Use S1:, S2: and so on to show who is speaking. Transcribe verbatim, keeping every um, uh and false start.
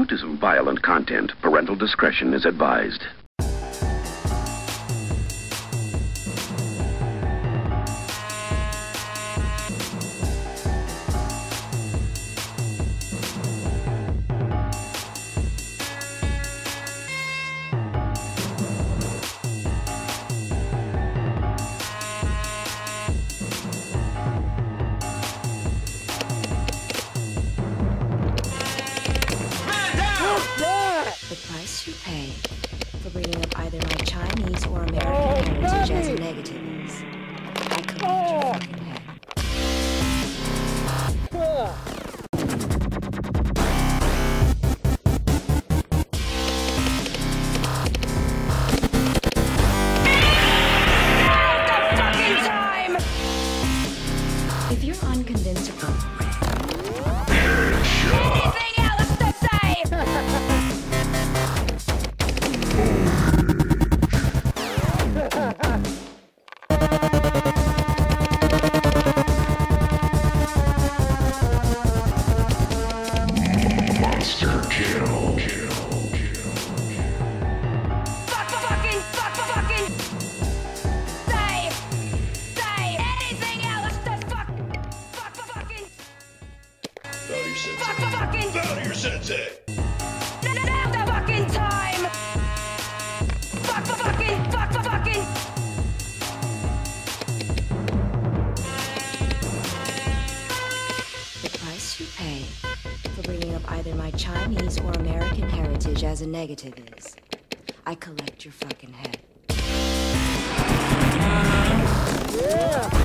S1: due to some violent content, parental discretion is advised.
S2: The price you pay for bringing up either my Chinese or American heritage as a negative is I collect your fucking head. If you're unconvinced about anything else to say!
S1: Monster kill. Kill.
S2: Fuck fucking fuck fucking say say anything else to fuck fuck fucking
S3: Bow to your sensei.
S2: fuck fucking
S3: Bow to your sensei.
S2: now's the fucking time. Fuck fucking fuck fucking the price you pay for bringing up either my Chinese or American heritage as a negative is I collect your fucking head. Yeah.